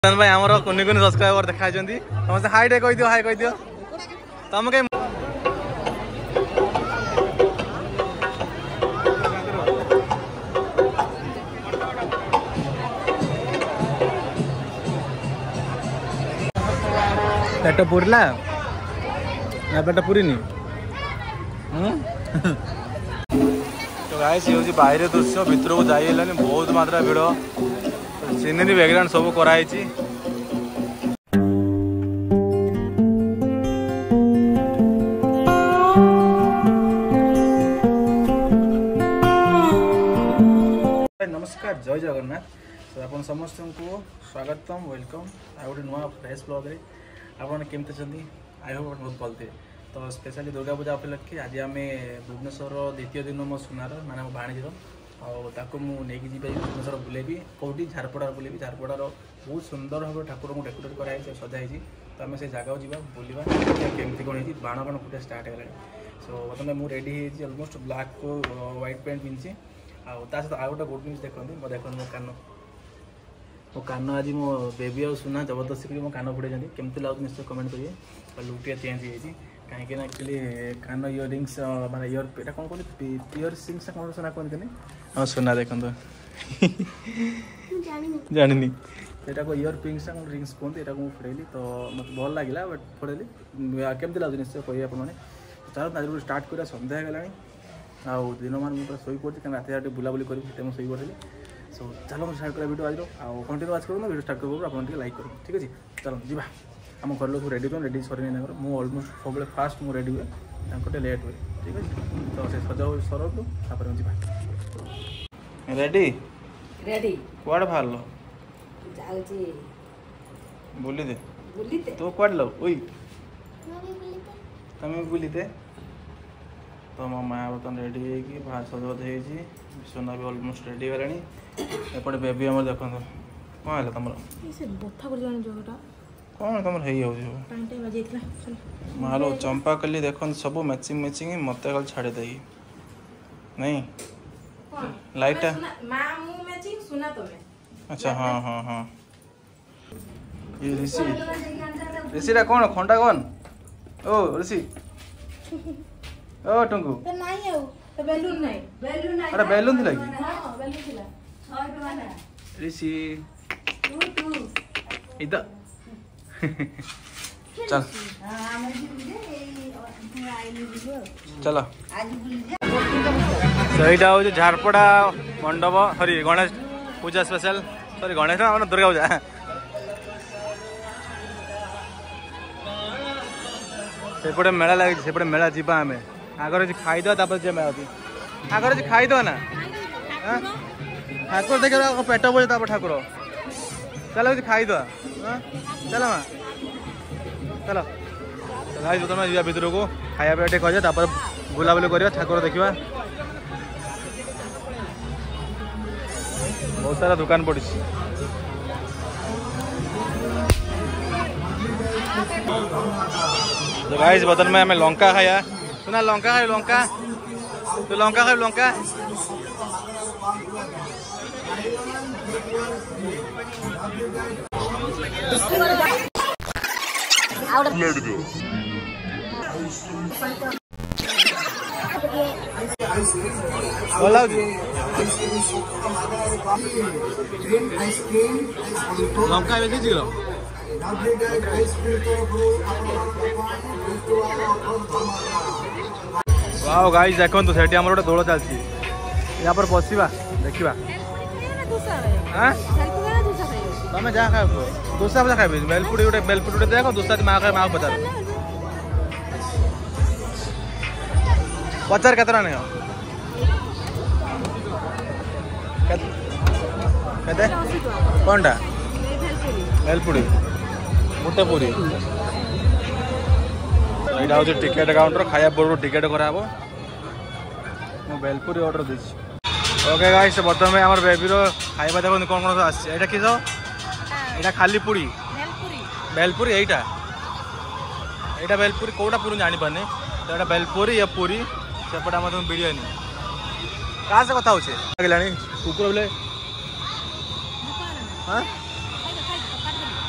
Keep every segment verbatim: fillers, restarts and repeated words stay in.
भाई आमर कुनि कुनि सब्सक्राइबर देखा समस्त हाई टे कह दियो हाई कह दियो तुम कहीं पेट पूरला ना पेट पूरीनी तो गाइस ये हूँ बाहर दृश्य भितर को जाई हेलानी बहुत मात्रा भिड़ सीनरी बैकग्राउंड सब कराई नमस्कार जय जगन्नाथ तो आप समस्त को स्वागतम वेलकम आ गोटे नुआ फ्रेश ब्लॉग रे आपने केमती चंदी आई होप बहुत भल थे तो स्पेशली दुर्गा पूजा उपलक्षे आज आम भुवनेश्वर द्वितीय दिन मो सुनार माने मो भाणीजीर आको मुझे भुवनेश्वर बुलेबी कौटी झारपड़ार बुलेबी झारपड़ार बहुत सुंदर भाव ठाकुर को डेकोरेट कराई सजाई तो आम से जगह जा बुलवा केमती कौन है बाण बाण फुटा स्टार्ट है सो बर्तमान मुझे रेडी है अलमोस्ट ब्लाक को व्हाइट पैंट पिंधि आ सहित आउ गोटे गुड न्यूज देखते मो देख मो कान मो कान आज मो बेबी और सुना जबरदस्ती कर मो कान फुटे केमती लगे निश्चय कमेंट करिए और लुक चेंज हो कहीं एक्चुअली कान इयर रिंग्स माने इयर एटा कौन कहते इयर सिंग्स कौन सुना कहते नहीं हाँ सुना देखो जानी यहाँ को इयर पिंग्स कौन रिंग्स कहते यहाँ मुझे फुटेली तो मतलब भल लगे बट फुटेली केमती लगे निश्चय कहिए आपने चलो आज स्टार्ट करा सन्ध्या होगा आउ दिन मान मुझे शोई पड़ी क्या रात रात बुलाबुली करी मुझे शोई पड़ी सो चलो स्टार्ट करा वीडियो आज आउ कंटिन्यू आज करूँ वीडियो स्टार्ट करूँ आप लाइक करूँ ठीक अच्छे चलो जी आम घर लोग रेडी कर रेडी सर मुझे अलमोस्ट सब फास्ट मुझे रेडी हुए लेट हुए ठीक है तो से सजा सरतु जी रेडी रेडी कुआड़े बाहर जाउची बुली दे बुलीते तो कुआड़े लो ओई तमें बुलीते तो मो माँ बर्तन रेडी होगी भात सजवज हो सोना भी अलमोस्ट रेडी गलानी एपटे बेबी आम देखो कौन है तुम कौन तुम मालो चंपा कली देखो सब मैचिंग मैचिंग मत कल छाड़ी दे नहीं लाइट अच्छा हाँ हाँ हाँ ये ऋषि ऋषि रा कौन खंडा कौन ओ ऋषि ओ टंकु तो नहीं है तो बैलून नहीं बैलून नहीं अरे बैलून थी लगी हां बैलून थिला छह टका ना ऋषि टू टू इधर चल हां हमर जी दे आइली दिबो चलो आज बुल जा सहीटा हो झारपड़ा मंडप sorry Ganesh Puja special sorry Ganesh ना दुर्गा पूजा सेपटे मेला लगे सेपटे मेला जीवा आम आगर खाईद जे मेला आगर खाईद ना ठाकुर देख पेट बोझ ठाकुर चलो खाईद चल माँ चलो भाई तुम जा भर को खाया पीवा टे कर बुलाबुली कर ठाकुर देखा बहुत सारा दुकान पड़ी तो गाइस बदन में हमें लंका खाया सुना लंका खाई लंका तो लंका खाई लंका लंका शीघ्र वाओ गाइस देखो तो सेठी हमर गोटे दोल चलती यहाँ पर बसवा देखा तुम जहाँ खाए दोसा बजा खाए बेलपुड़ी गोटे बेलपुड़ी गोटे देख दोसा माँ खाए माँ पचार पचार केत नहीं केते कौन टा बेलपुड़ी गोटे पूरी यहाँ हूँ टिकेट काउंटर खाया पूर्व टिकेट कराब मु बेलपुरी ऑर्डर दी ओके गाइस बर्तमान में आम बेबीर खाଇବା देखो कौन कौन आसा किस यहाँ खाली पूरी बेलपुरी यहीटा यहाँ बेलपुरी कौटा पूरी जानी पानी तो यहाँ बेलपुरी या पूरी सेपटे आम तुम बिरयानी क्या से कथा हो कुकुर बोले हाँ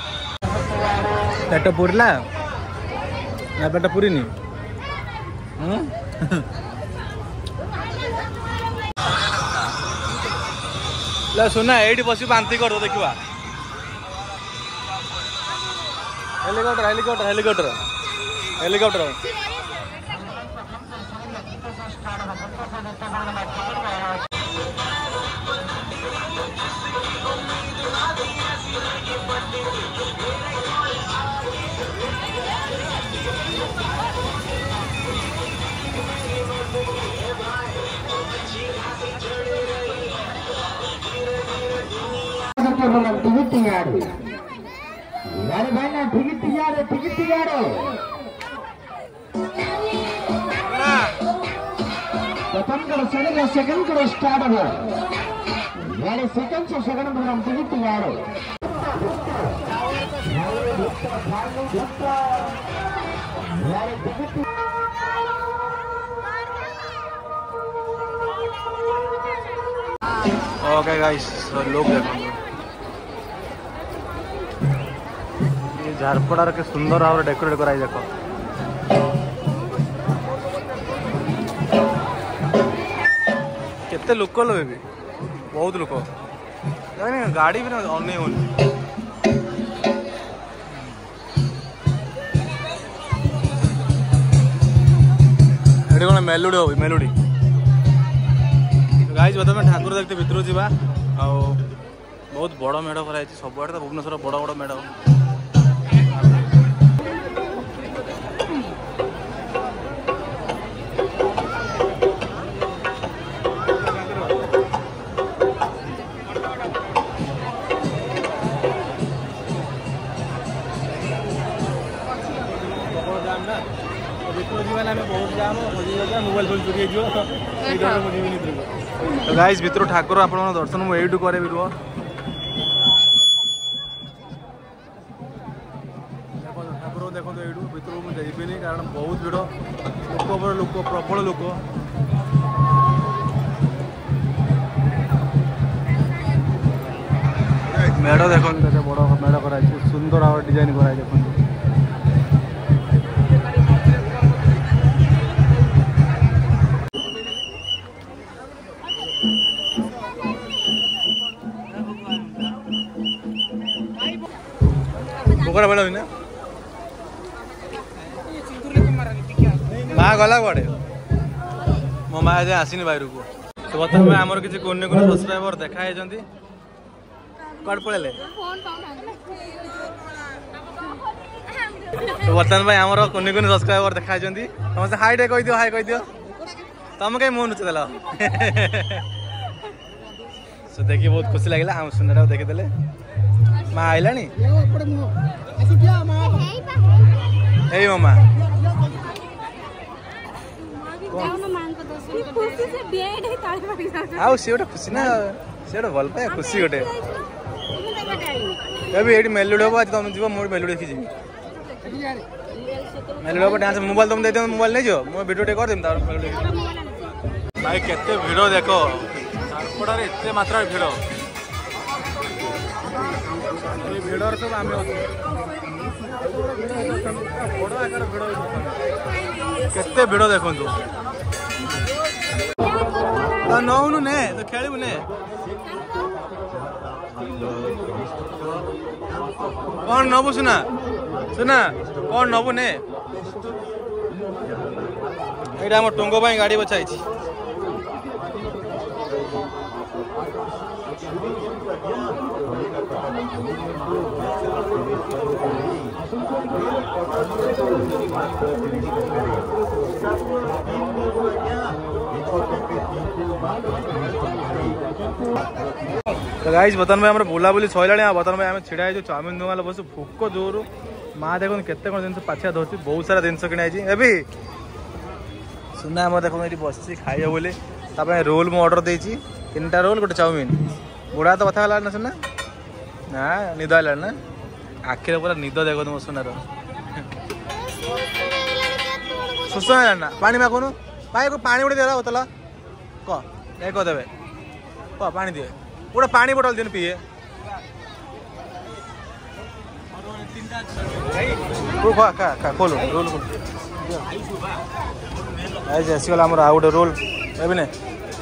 पेट पुरला ना पेट पुरीनी सुना ये बस बांती कर देखा हेलीकॉप्टर हेलीकॉप्टर हेलीकॉप्टर हेलीकॉप्टर यार भाई ना टिकट तैयार है टिकट तैयार है प्रथम करो सेकंड सेकंड करो स्टार्ट हो यार सेकंड से सेकंड प्रोग्राम टिकट तैयार है यार टिकट ओके गाइस लोग देखो झारपड़ार के सुंदर भाव डेकोरेट कराई देख केते लोक लो भी बहुत लोक गाड़ी भी अनै हो कौन मेलोडी हो मेलोडी गाइज बता मैं ठाकुर देखते भितर जावा आ बहुत बड़ मेढ़ कराई सब आड़े तो भुवनेश्वर बड़ बड़ मेढ़ तो गाइस भितर ठाकुर आप दर्शन मुझे यूँ करे भी रुह ठाकुर देखो यू भितर मुझे जीविनी कारण बहुत भिड़ लोक लोक प्रबल लोक मेढ़ देख बड़ मेढ़ कराई सुंदर भाव डिजाइन कराई देख बोकड़ा बड़ा ना माँ गला कड़े मो माँ आज आसनी बाहर को तो बर्तमान आमर किसी कोने कोने सब्सक्राइबर देखाई कट पड़े तो बर्तमान भाई आमर कोने कोने सब्सक्राइबर देखाई समस्त हाई टे कह दियो हाई कह दियो तुम कहीं मुँह नुचे देल सो देखिए बहुत खुशी लगे आम सुंदर देखीदे माँ आइला hey mama आउ से गोटे खुशी ना से गोटे भल पाए खुशी गोटे ये मेलोडी हम आज तुम जीव मुझे मेलोडी देखी जी मेलोडी हम डांस मोबाइल तुम दे मोबाइल नहीं जो मुझे वीडियो टे कर देम मेलोडी भाई केते भिड़ देखो झारपड़ार एते मात्रा भिड़ भिड़र सब आम बड़ आकार भिड़ केते भिड़ देखु तो नौनु ने तो खेलू ने कौन नबु सुना सुना कौन नबु ने ये आम टोंगो गाड़ी बचाई तो गाइस बतन भाई आम बुलाबुली सैला बतन भाई आम छिड़ा है चाउमिन दुकान बस भोक जोर माँ देख केते कौन जिन पाछिया धरती बहुत सारा जिन किणाई ए सुना आम देख ये बस खाइए बोली रोल मुझे अर्डर देती तीन टा रोल गोटे चाउमिन बुढ़ा तो कथा ना सुना ना निद आला ना आखिर पूरा निद देख तुम सुनार सुस ना पानी मागुन भाई को पानी गोटे देला बोतल कह देवे कह पानी दिए गोटे पानी बोतल दिन पीए तू खा खा खा खोलो रोल खोल आइज आसीगला आमर आउ गोटे रोल एबे ने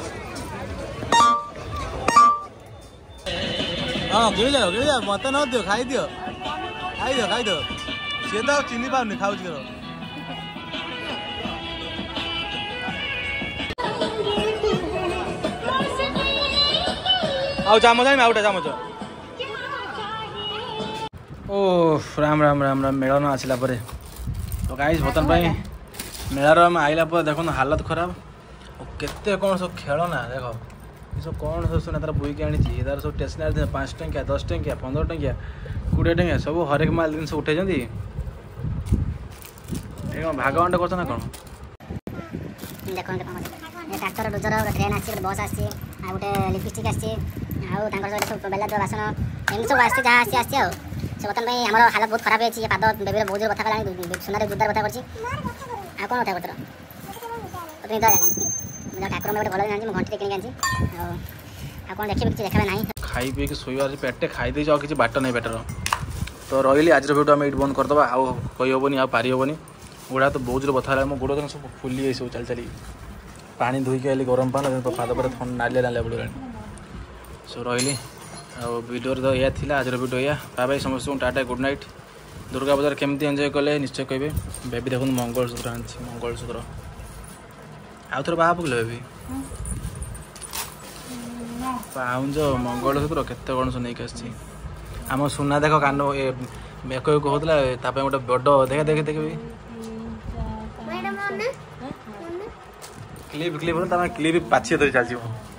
हाँ गिरी जाओ गिरी जाओ मत न दियो खाई दियो खाई दियो खाई दियो सी तो चिन्ह पाऊनी खाऊ आउ चामच आनी आउटा चामच ओ राम राम राम राम मेलन आसला पर तो गाइस बर्तन पाई मेलार आम आइला पर देखो हालत खराब केते कौन सब खेलना देख ये सब कौन सब सुना तार बुईक आनी तार सब स्टेसनारी पाँच टंकिया दस टंकिया पंद्रह टंकिया कोड़े टंकिया सब हरेक माल जिन उठे भाग बांट कर कौन देखो ट्राक्टर डोजर ट्रेन आसी बस आसी गोटे लिपस्टिक आसी सब बेला बासन एम सब आसी जहाँ आसी आसी से बर्तन आम हालत बहुत खराब है पाद बेबी बहुत जोर बता कला सुनार जोरदार बता कर कौन बता कर तुम निद जानी ठाकुर में गोटे भल जानी घंटी किणी आनी कौन देखिए किसी देखा ना खाई पी शोबार पेटे खाई दे किसी बाट नहीं पेटर तो रही आज भिडियो आम ये बंद करदे आउ कही हेनी आ पारि हेनी गोड़ा तो बहुत जोर बता मो गोड़ सब फुली गई सब चल चली पानी धोईक आइली गरम पानी पाद पर नालिया नालिया पड़ा सो रही वीडियो तो यह थी आज वीडियो या बाय समस्त tata good night Durga Puja केमती एंजॉय कले निश्चय कहे बेबी देखो मंगलसूत्र आनी मंगलसूत्र आउ थे बाहा पकड़े बेबी पाउंज मंगलसूत्र केते कौन सब नहीं आसी आम सुना देख कान मेक होता गोटे बड़ देखे देखे देखे क्लिप क्लिप क्लिप पाछी धरी चलती